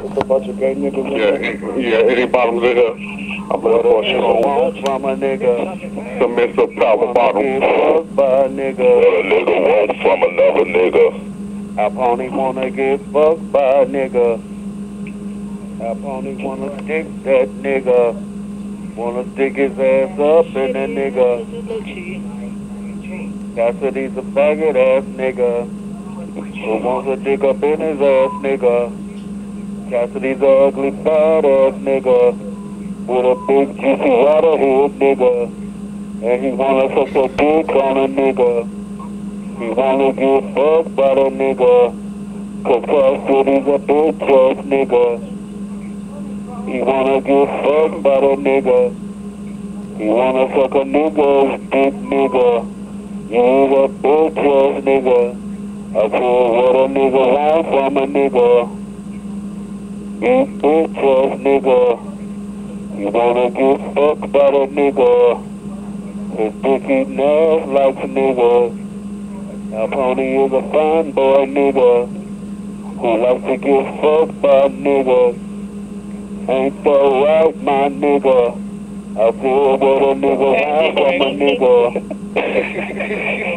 It's a bunch of gay niggas. Yeah, anybody nigga. I'm looking for a strong from a nigga. submissive power bottom. Get fucked by a nigga. What a nigga wants from another nigga. Our pony wanna get fucked by a nigga. Our pony wanna stick that nigga. Wanna stick his ass up in the nigga. Cassidy's a faggot ass nigga. Who wants to dig up in his ass nigga. Cassidy's a ugly fat ass nigga. With a big juicy water head nigga. And he wanna suck a dick on a nigga. He wanna get fucked by the nigga. Cause Cassidy's a bitch ass nigga. He wanna get fucked by the nigga. He wanna suck a nigga's dick nigga. You's a bitch ass nigga. I said what a nigga wants from a nigga. You bitch ass nigga. You wanna get fucked by the nigga. His dick eating ass like a nigga. Now Pony is a fine boy nigga. Who likes to get fucked by a nigga. Ain't that right, my nigga? I feel what a nigga wants from a nigga.